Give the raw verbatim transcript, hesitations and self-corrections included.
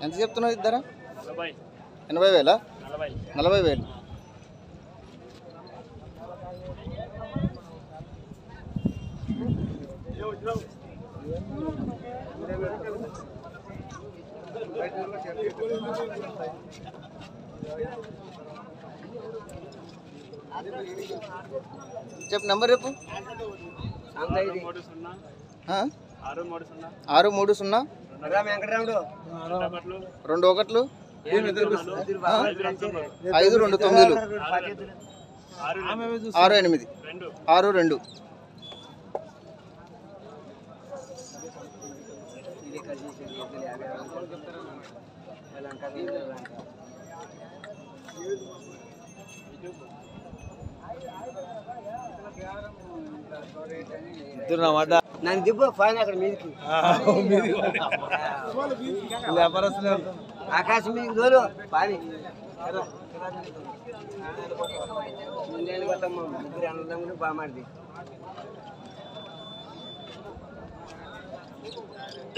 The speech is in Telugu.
ఎంత చెప్తున్నావు ఇద్దరా? ఎనభై వేలా? నలభై వేలు. చెప్పు నెంబర్ చెప్పు. ఆరు మూడు సున్నా రెండు ఒకట్లు ఐదు రెండు తొమ్మిదిలు ఆరు ఎనిమిది ఆరు రెండు. నాకు దిబ్బ ఫైన్ అక్కడ మీదికి ఆకాశం మీదకి దోలు పాని ముందేళ్ళు పోతామ్మా ముగ్గురు అన్నదమ్ములు బామాడిది.